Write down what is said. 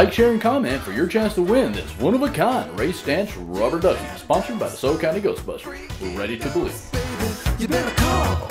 Like, share, and comment for your chance to win this one-of-a-kind race stance rubber ducky, sponsored by the Soul County Ghostbusters. We're ready to believe. You better call.